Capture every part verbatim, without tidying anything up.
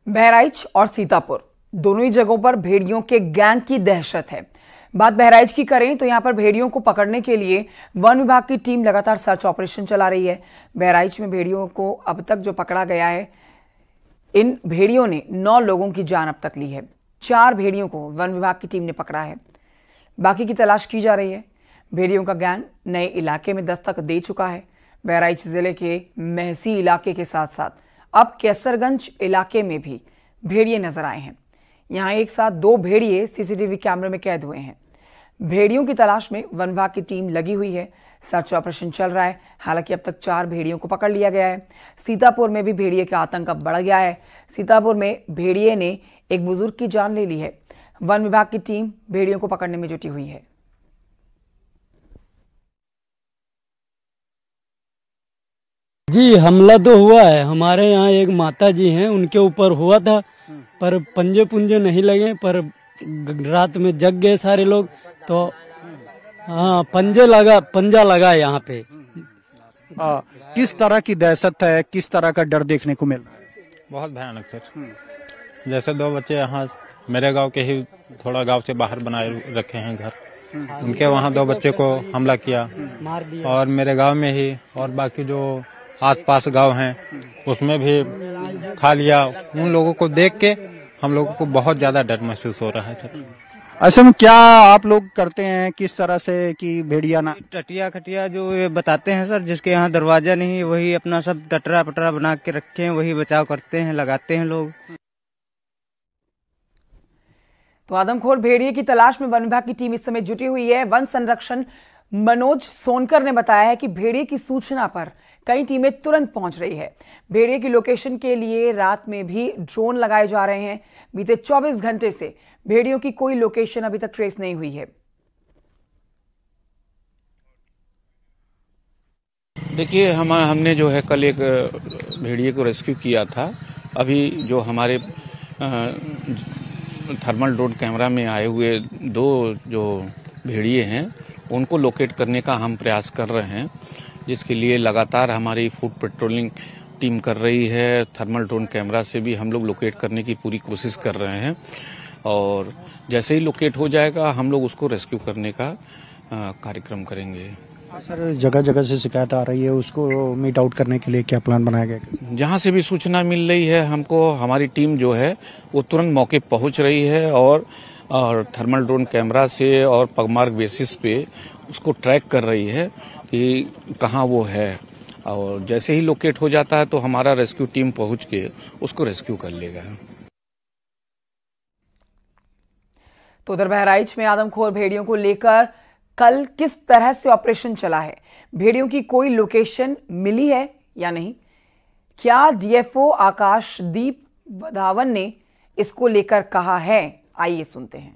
बहराइच और सीतापुर दोनों ही जगहों पर भेड़ियों के गैंग की दहशत है। बात बहराइच की करें तो यहां पर भेड़ियों को पकड़ने के लिए वन विभाग की टीम लगातार सर्च ऑपरेशन चला रही है। बहराइच में भेड़ियों को अब तक जो पकड़ा गया है, इन भेड़ियों ने नौ लोगों की जान अब तक ली है। चार भेड़ियों को वन विभाग की टीम ने पकड़ा है, बाकी की तलाश की जा रही है। भेड़ियों का गैंग नए इलाके में दस्तक दे चुका है। बहराइच जिले के महसी इलाके के साथ साथ अब कैसरगंज इलाके में भी भेड़िए नजर आए हैं। यहां एक साथ दो भेड़िए सीसीटीवी कैमरे में कैद हुए हैं। भेड़ियों की तलाश में वन विभाग की टीम लगी हुई है। सर्च ऑपरेशन चल रहा है। हालांकि अब तक चार भेड़ियों को पकड़ लिया गया है। सीतापुर में भी भेड़िए का आतंक अब बढ़ गया है। सीतापुर में भेड़िए ने एक बुजुर्ग की जान ले ली है। वन विभाग की टीम भेड़ियों को पकड़ने में जुटी हुई है। जी, हमला तो हुआ है। हमारे यहाँ एक माता जी हैं, उनके ऊपर हुआ था, पर पंजे पुंजे नहीं लगे, पर रात में जग गए सारे लोग। तो हाँ, पंजे लगा पंजा लगा यहाँ पे। आ, किस तरह की दहशत है, किस तरह का डर देखने को मिल रहा है? बहुत भयानक सर। जैसे दो बच्चे यहाँ मेरे गांव के ही थोड़ा गांव से बाहर बनाए रखे हैं घर, उनके वहाँ दो बच्चे को हमला किया, और मेरे गांव में ही और बाकी जो आस पास गांव हैं उसमें भी खा लिया। उन लोगों को देख के हम लोगों को बहुत ज्यादा डर महसूस हो रहा है सर। ऐसे में क्या आप लोग करते हैं, किस तरह से कि भेड़िया ना टटिया खटिया जो ये बताते हैं सर, जिसके यहाँ दरवाजा नहीं वही अपना सब टटरा पटरा बना के रखे हैं, वही बचाव करते हैं, लगाते हैं लोग। तो आदमखोर भेड़िए की तलाश में वन विभाग की टीम इस समय जुटी हुई है। वन संरक्षण मनोज सोनकर ने बताया है कि भेड़िए की सूचना पर कई टीमें तुरंत पहुंच रही है। भेड़िए की लोकेशन के लिए रात में भी ड्रोन लगाए जा रहे हैं। बीते चौबीस घंटे से भेड़ियों की कोई लोकेशन अभी तक ट्रेस नहीं हुई है। देखिए, हम हमने जो है कल एक भेड़िए को रेस्क्यू किया था। अभी जो हमारे थर्मल ड्रोन कैमरा में आए हुए दो जो भेड़िए हैं उनको लोकेट करने का हम प्रयास कर रहे हैं, जिसके लिए लगातार हमारी फूड पेट्रोलिंग टीम कर रही है। थर्मल ड्रोन कैमरा से भी हम लोग लोकेट करने की पूरी कोशिश कर रहे हैं, और जैसे ही लोकेट हो जाएगा हम लोग उसको रेस्क्यू करने का कार्यक्रम करेंगे। सर, जगह जगह से शिकायत आ रही है, उसको मीट आउट करने के लिए क्या प्लान बनाया गया? जहां से भी सूचना मिल रही है हमको, हमारी टीम जो है वो तुरंत मौके पहुंच रही है, और और थर्मल ड्रोन कैमरा से और पगमार्क बेसिस पे उसको ट्रैक कर रही है कि कहां वो है, और जैसे ही लोकेट हो जाता है तो हमारा रेस्क्यू टीम पहुंच के उसको रेस्क्यू कर लेगा। तो उधर बहराइच में आदमखोर भेड़ियों को लेकर कल किस तरह से ऑपरेशन चला है, भेड़ियों की कोई लोकेशन मिली है या नहीं, क्या डीएफओ आकाशदीप वधावन ने इसको लेकर कहा है, आइए सुनते हैं।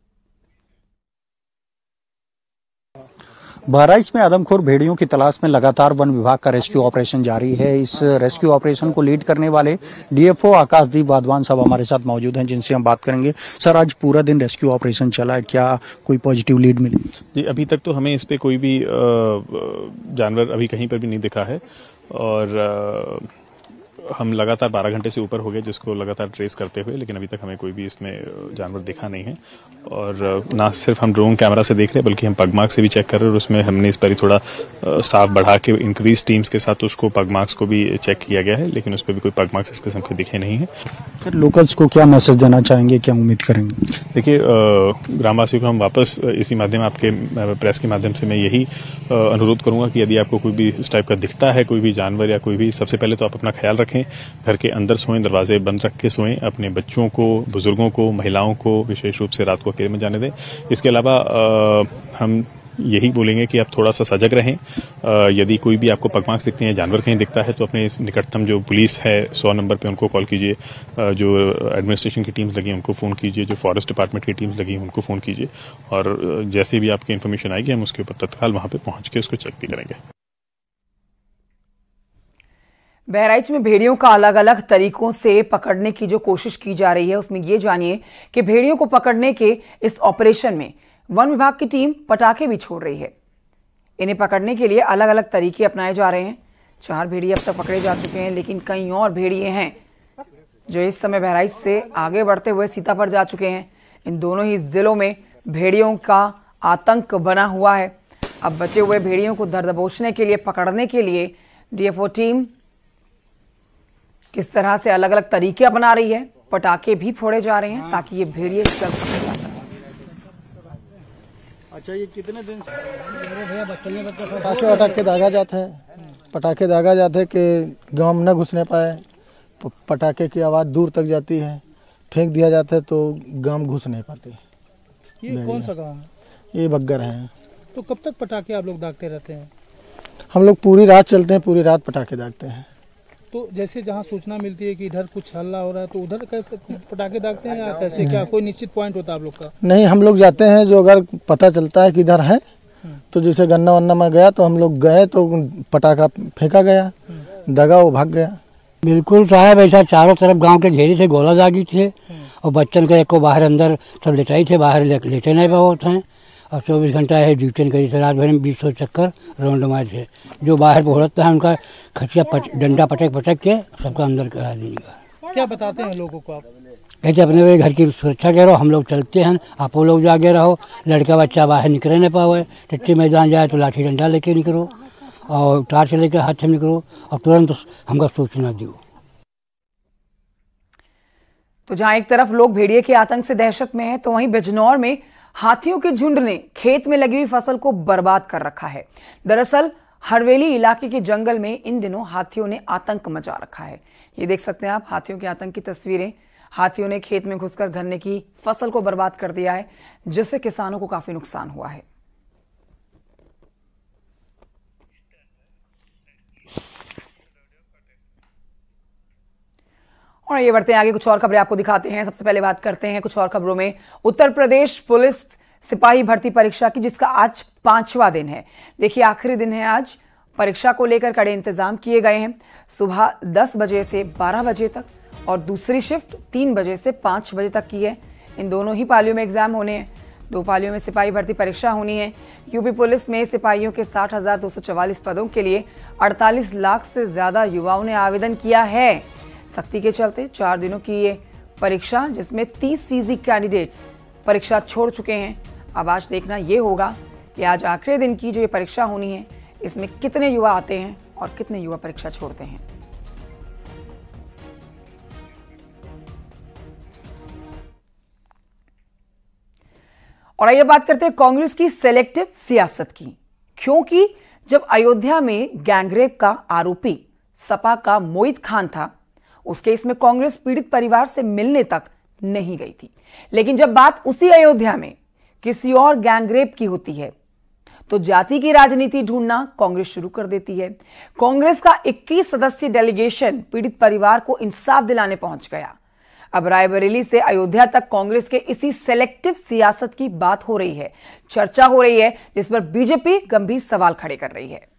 बहराइच में आदमखोर भेड़ियों की तलाश में लगातार वन विभाग का रेस्क्यू ऑपरेशन जारी है। इस रेस्क्यू ऑपरेशन को लीड करने वाले डीएफओ आकाशदीप वाधवान साहब हमारे साथ मौजूद हैं, जिनसे हम बात करेंगे। सर, आज पूरा दिन रेस्क्यू ऑपरेशन चला है, क्या कोई पॉजिटिव लीड मिली? जी, अभी तक तो हमें इस पे कोई भी जानवर अभी कहीं पर भी नहीं दिखा है, और हम लगातार बारह घंटे से ऊपर हो गए जिसको लगातार ट्रेस करते हुए, लेकिन अभी तक हमें कोई भी इसमें जानवर दिखा नहीं है। और ना सिर्फ हम ड्रोन कैमरा से देख रहे हैं, बल्कि हम पगमार्क से भी चेक कर रहे हैं, और उसमें हमने इस पर ही थोड़ा स्टाफ बढ़ा के इंक्रीज टीम्स के साथ उसको पगमार्क्स को भी चेक किया गया है, लेकिन उस पर भी कोई पगमार्क्स इस किस्म के दिखे नहीं है। फिर लोकल्स को क्या मैसेज देना चाहेंगे, क्या उम्मीद करेंगे? देखिए, ग्रामवासियों को हम वापस इसी माध्यम आपके प्रेस के माध्यम से मैं यही अनुरोध करूंगा कि यदि आपको कोई भी इस टाइप का दिखता है, कोई भी जानवर या कोई भी, सबसे पहले तो आप अपना ख्याल रखें, घर के अंदर सोएं, दरवाजे बंद रख के सोएं, अपने बच्चों को, बुजुर्गों को, महिलाओं को विशेष रूप से रात को अकेले में जाने दें। इसके अलावा हम यही बोलेंगे कि आप थोड़ा सा सजग रहें। यदि कोई भी आपको पगमार्क्स दिखते हैं, जानवर कहीं दिखता है, तो अपने निकटतम जो पुलिस है सौ नंबर पे उनको कॉल कीजिए, जो एडमिनिस्ट्रेशन की टीम्स लगी उनको फ़ोन कीजिए, जो फॉरेस्ट डिपार्टमेंट की टीम्स लगी उनको फ़ोन कीजिए, और जैसे भी आपकी इन्फॉर्मेशन आएगी हम उसके ऊपर तत्काल वहाँ पे पहुँच के उसको चेक भी करेंगे। बहराइच में भेड़ियों का अलग अलग तरीकों से पकड़ने की जो कोशिश की जा रही है, उसमें ये जानिए कि भेड़ियों को पकड़ने के इस ऑपरेशन में वन विभाग की टीम पटाखे भी छोड़ रही है। इन्हें पकड़ने के लिए अलग अलग तरीके अपनाए जा रहे हैं। चार भेड़िए अब तक पकड़े जा चुके हैं, लेकिन कई और भेड़िए हैं जो इस समय बहराइच से आगे बढ़ते हुए सीतापुर जा चुके हैं। इन दोनों ही जिलों में भेड़ियों का आतंक बना हुआ है। अब बचे हुए भेड़ियों को धर दबोचने के लिए, पकड़ने के लिए डीएफओ टीम किस तरह से अलग अलग तरीके अपना रही है। पटाखे भी फोड़े जा रहे हैं ताकि ये भेड़िए जल्द पकड़े जा सकें। अच्छा, ये कितने दिन से पटाखे वटाखे दागा जाते हैं, पटाखे दागा जाते हैं कि गांव में न घुसने पाए। पटाखे की आवाज़ दूर तक जाती है, फेंक दिया जाता है तो गांव घुस नहीं पाते। ये कौन सा गांव है? ये बग्गर है। तो कब तक पटाखे आप लोग दागते रहते हैं? हम लोग पूरी रात चलते हैं, पूरी रात पटाखे दागते हैं। तो जैसे जहाँ सूचना मिलती है कि इधर कुछ हल्ला हो रहा है तो उधर कैसे पटाखे दागते हैं या कैसे, क्या कोई निश्चित पॉइंट होता है आप लोग का? नहीं, हम लोग जाते हैं, जो अगर पता चलता है कि इधर है तो जैसे गन्ना वन्ना में गया तो हम लोग गए तो पटाखा फेंका गया, दगा, वो भाग गया। बिल्कुल साहब, ऐसा चारों तरफ गांव के ढेरी से गोला दागी थे और बच्चन के एक को बाहर अंदर सब लेटाई थे, बाहर ले, लेटे नहीं पाते हैं। और चौबीस घंटा है ड्यूटी करी थे, रात भर में बीस सौ चक्कर राउंड मारे थे। जो बाहर भोड़ता है उनका खचिया पट, डंडा पटक पटक के सबका अंदर करा देगा। क्या बताते हैं लोगों को आप? कहते अपने वे घर की सुरक्षा करो, हम लोग चलते हैं, आप लोग जागे रहो, लड़का बच्चा बाहर निकले नहीं पावे। टट्टी मैदान जाए तो लाठी डंडा लेके निकलो और टार्च लेकर हाथ में निकलो और तुरंत हमको सूचना दो। तो जहां एक तरफ लोग भेड़िए के आतंक से दहशत में हैं, तो वहीं बिजनौर में हाथियों के झुंड ने खेत में लगी हुई फसल को बर्बाद कर रखा है। दरअसल हरवेली इलाके के जंगल में इन दिनों हाथियों ने आतंक मचा रखा है। ये देख सकते हैं आप हाथियों के आतंक की तस्वीरें। हाथियों ने खेत में घुसकर गन्ने की फसल को बर्बाद कर दिया है, जिससे किसानों को काफी नुकसान हुआ है। और ये बढ़ते हैं आगे, कुछ और खबरें आपको दिखाते हैं। सबसे पहले बात करते हैं कुछ और खबरों में उत्तर प्रदेश पुलिस सिपाही भर्ती परीक्षा की, जिसका आज पांचवा दिन है। देखिए, आखिरी दिन है आज। परीक्षा को लेकर कड़े इंतजाम किए गए हैं। सुबह दस बजे से बारह बजे तक और दूसरी शिफ्ट तीन बजे से पांच बजे तक की है। इन दोनों ही पालियों में एग्जाम होने हैं। दो पालियों में सिपाही भर्ती परीक्षा होनी है। यूपी पुलिस में सिपाहियों के साठ हजार दो सौ चवालीस पदों के लिए अड़तालीस लाख से ज्यादा युवाओं ने आवेदन किया है। सख्ती के चलते चार दिनों की ये परीक्षा, जिसमें तीस फीसदी कैंडिडेट्स परीक्षा छोड़ चुके हैं। अब आज देखना ये होगा कि आज आखिरी दिन की जो ये परीक्षा होनी है, इसमें कितने युवा आते हैं और कितने युवा परीक्षा छोड़ते हैं। और आइए बात करते हैं कांग्रेस की सेलेक्टिव सियासत की, क्योंकि जब अयोध्या में गैंगरेप का आरोपी सपा का मोहित खान था, उस केस में कांग्रेस पीड़ित परिवार से मिलने तक नहीं गई थी। लेकिन जब बात उसी अयोध्या में किसी और गैंगरेप की होती है, तो जाति की राजनीति ढूंढना कांग्रेस शुरू कर देती है। कांग्रेस का इक्कीस सदस्यीय डेलीगेशन पीड़ित परिवार को इंसाफ दिलाने पहुंच गया। अब रायबरेली से अयोध्या तक कांग्रेस के इसी सेलेक्टिव सियासत की बात हो रही है, चर्चा हो रही है, जिस पर बीजेपी गंभीर सवाल खड़े कर रही है।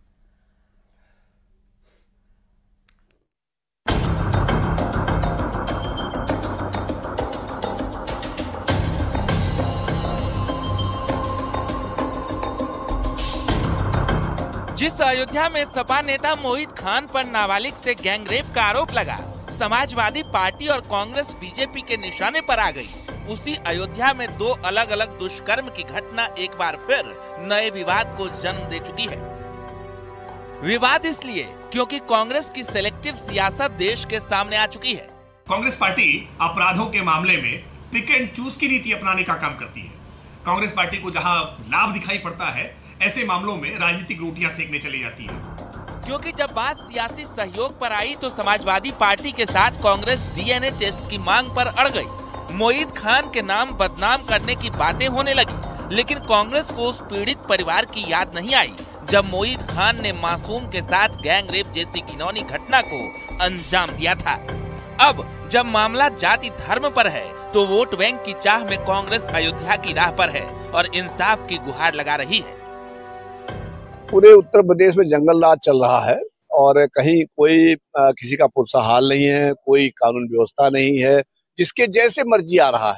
जिस अयोध्या में सपा नेता मोहित खान पर नाबालिग से गैंगरेप का आरोप लगा, समाजवादी पार्टी और कांग्रेस बीजेपी के निशाने पर आ गई। उसी अयोध्या में दो अलग अलग दुष्कर्म की घटना एक बार फिर नए विवाद को जन्म दे चुकी है। विवाद इसलिए क्योंकि कांग्रेस की सेलेक्टिव सियासत देश के सामने आ चुकी है। कांग्रेस पार्टी अपराधों के मामले में पिक एंड चूज की नीति अपनाने का काम करती है। कांग्रेस पार्टी को जहां लाभ दिखाई पड़ता है, ऐसे मामलों में राजनीतिक रोटियां सेकने चली जाती है। क्योंकि जब बात सियासी सहयोग पर आई तो समाजवादी पार्टी के साथ कांग्रेस डीएनए टेस्ट की मांग पर अड़ गई। मोहित खान के नाम बदनाम करने की बातें होने लगी, लेकिन कांग्रेस को उस पीड़ित परिवार की याद नहीं आई जब मोहित खान ने मासूम के साथ गैंगरेप जैसी घिनौनी घटना को अंजाम दिया था। अब जब मामला जाति धर्म पर है, तो वोट बैंक की चाह में कांग्रेस अयोध्या की राह पर है और इंसाफ की गुहार लगा रही है। पूरे उत्तर प्रदेश में जंगल राज चल रहा है और कहीं कोई आ, किसी का पुरसा हाल नहीं है, कोई कानून व्यवस्था नहीं है, जिसके जैसे मर्जी आ रहा है,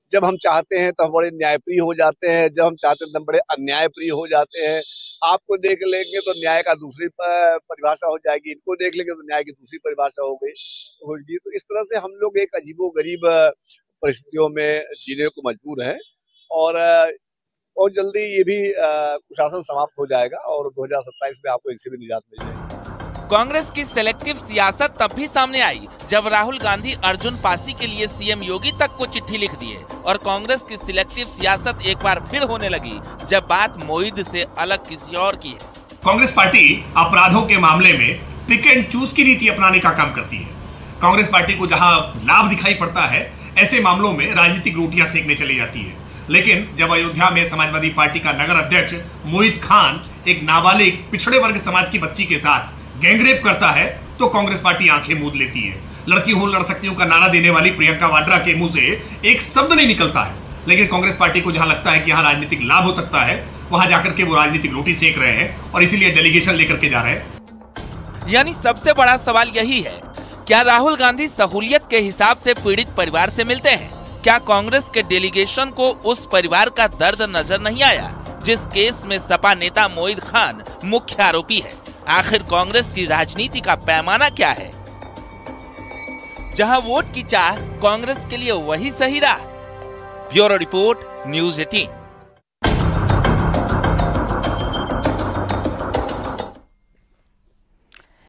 जब हम चाहते हैं तो हम बड़े न्यायप्रिय हो जाते हैं, जब हम चाहते हैं तो हम बड़े अन्यायप्रिय हो जाते हैं। आपको देख लेंगे तो न्याय का दूसरी परिभाषा हो जाएगी, इनको देख लेंगे तो न्याय की दूसरी परिभाषा हो गई होगी। तो इस तरह से हम लोग एक अजीबोगरीब परिस्थितियों में जीने को मजबूर हैं और बहुत जल्दी ये भी कुशासन समाप्त हो जाएगा और दो हजार सत्ताईस में आपको इनसे भी निजात मिल जाएगी। कांग्रेस की सिलेक्टिव सियासत तब भी सामने आई जब राहुल गांधी अर्जुन पासी के लिए सीएम योगी तक को चिट्ठी लिख दिए और कांग्रेस की सिलेक्टिव सियासत एक बार फिर होने लगी जब बात मोईद से अलग किसी और की है। कांग्रेस पार्टी अपराधों के मामले में पिक एंड चूज की नीति अपनाने का काम करती है। कांग्रेस पार्टी को जहां लाभ दिखाई पड़ता है ऐसे मामलों में राजनीतिक रोटियां सेकने चली जाती है। लेकिन जब अयोध्या में समाजवादी पार्टी का नगर अध्यक्ष मोहित खान एक नाबालिग पिछड़े वर्ग समाज की बच्ची के साथ गैंगरेप करता है तो कांग्रेस पार्टी आंखें मूंद लेती है। लड़की हूं लड़ सकती हूं का नारा देने वाली प्रियंका वाड्रा के मुंह से एक शब्द नहीं निकलता है, लेकिन कांग्रेस पार्टी को जहां लगता है कि यहां राजनीतिक लाभ हो सकता है वहां जाकर के वो राजनीतिक रोटी सेक रहे हैं और इसीलिए डेलीगेशन लेकर के जा रहे हैं। यानी सबसे बड़ा सवाल यही है, क्या राहुल गांधी सहूलियत के हिसाब से पीड़ित परिवार से मिलते हैं? क्या कांग्रेस के डेलीगेशन को उस परिवार का दर्द नजर नहीं आया जिस केस में सपा नेता मोईद खान मुख्य आरोपी है? आखिर कांग्रेस की राजनीति का पैमाना क्या है? जहां वोट की चाह कांग्रेस के लिए वही सही रहा। ब्यूरो रिपोर्ट, न्यूज़ अठारह।